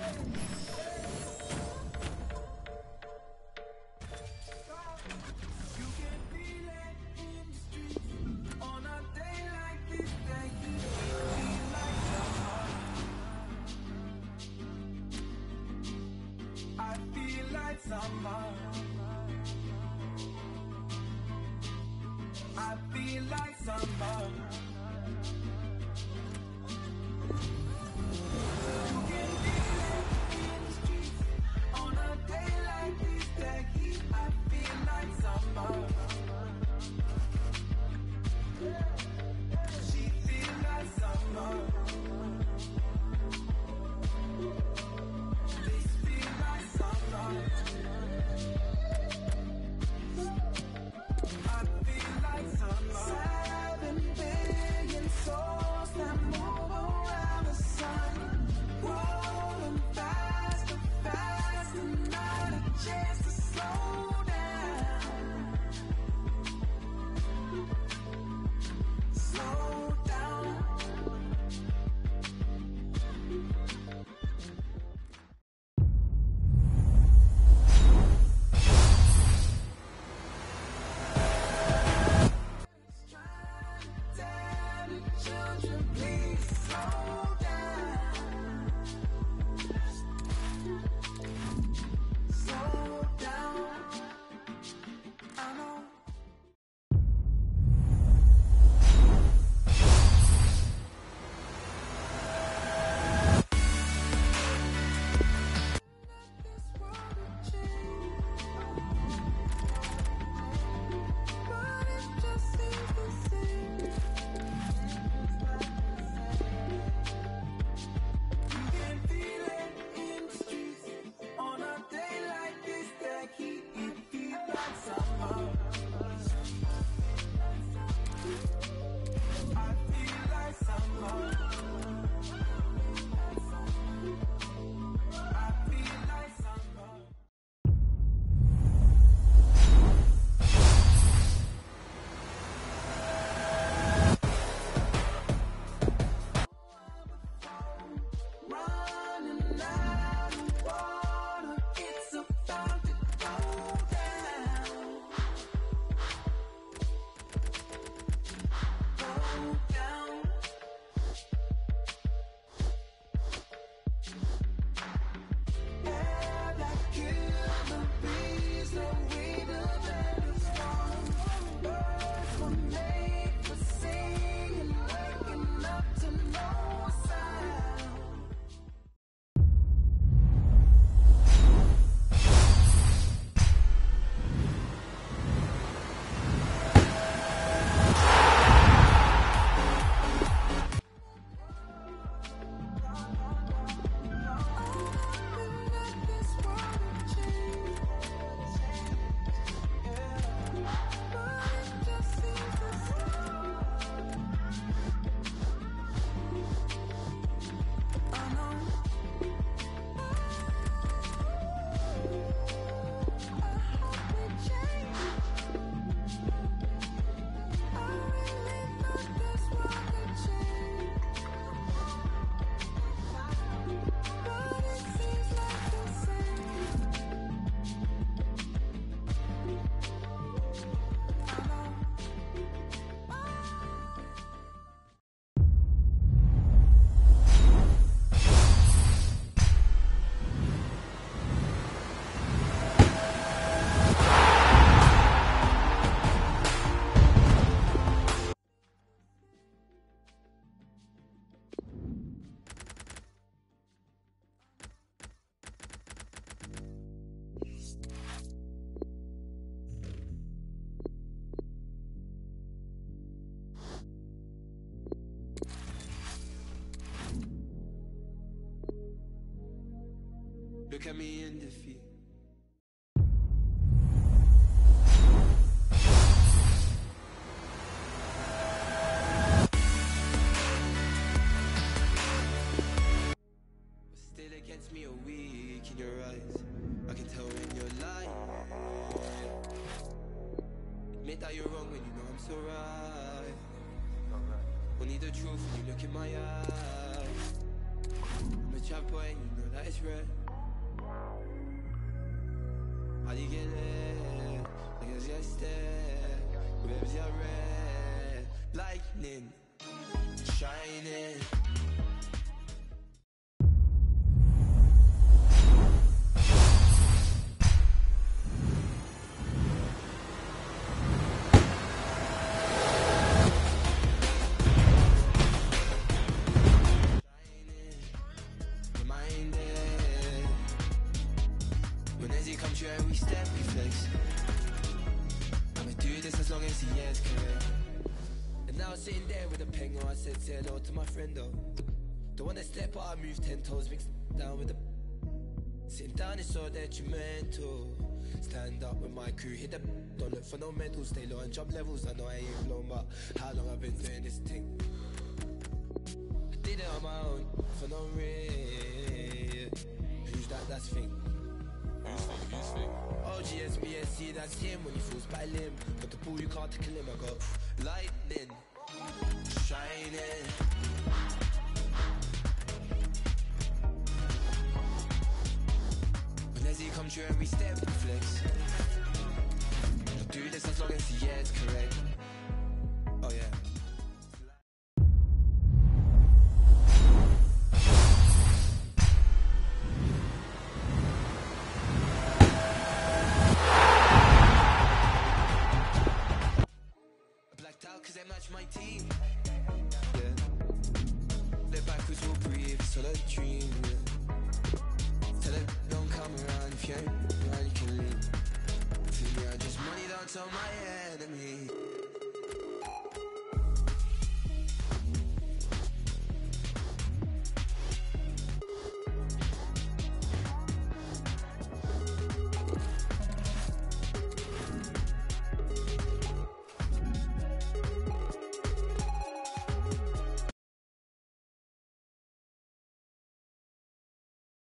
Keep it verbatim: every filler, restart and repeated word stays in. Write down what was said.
I feel like summer. You can feel it in the streets on a day like this. That heat, I feel like summer. She feels like summer. This feels like summer. I feel like summer. Seven billion souls that move around the sun, rolling faster, faster, not a chance to slow down. Slow down. Tell the children, please slow down. Slow down. I know. This world will change, but it just seems the same. You can feel it in the streets on a day like this. That heat, it feels like summer. I feel like summer. I feel like summer. Running out of water, it's about to go down. Go down. Air that kills the bees, the weevils and the swarms. Birds were made for singing, waking up to no sound. Look at me in defeat. But still against me are weak in your eyes. I can tell when you're lying. Admit that you're wrong when you know I'm so right. Only the truth when you look in my eyes. I'm a trap boy, you know that it's rare. How do you get there? Niggas just there. Waves are red. Lightning shining. When as he comes through and we step, we flex. I'ma do this as long as he is correct. And now sitting there with a pengo, I said say hello to my friend though. Don't wanna step but I move ten toes, mixed down with the. Sitting down is so detrimental. Stand up with my crew, hit the. Don't look for no medals, stay low and jump levels. I know I ain't blown, but how long I've been doing this thing? I did it on my own, for no reason. Who's that, that's thing? O G S B S C, that's him when he falls by limb. Got the ball, you can't tackle him. I go lightning shining. When as he comes through and we step, we flex. I'll do this as long as he is correct. Oh yeah. Cause they match my team. Yeah. Look backwards, we'll breathe. It's all a dream. Yeah. Tell them don't come around. If you ain't around, you can leave. Feel me, I just money down to my enemy.